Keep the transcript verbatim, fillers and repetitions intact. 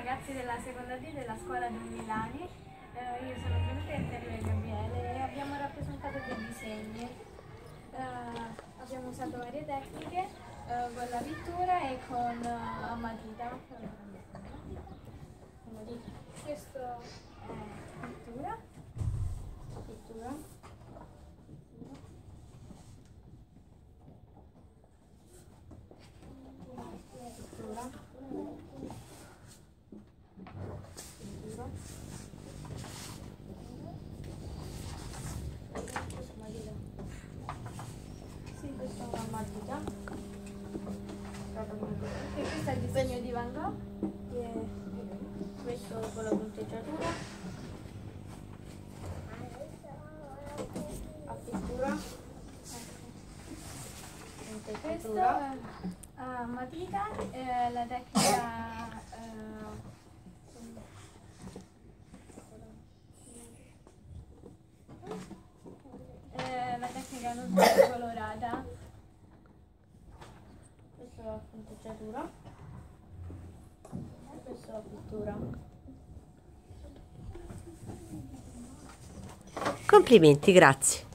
ragazzi della seconda D della scuola Don Villani. Eh, io sono Benedetta e Gabriele e abbiamo rappresentato dei disegni. Eh, abbiamo usato varie tecniche eh, con la pittura e con uh, a matita. Questo è pittura. Pittura. Sì, questa è una matita. E questo è il disegno di Van Gogh. E questo con la punteggiatura. A pittura. Questo è a matita, eh, la tecnica eh, eh, la tecnica non colorata. Questa è la punteggiatura e questa è la pittura. Complimenti, grazie.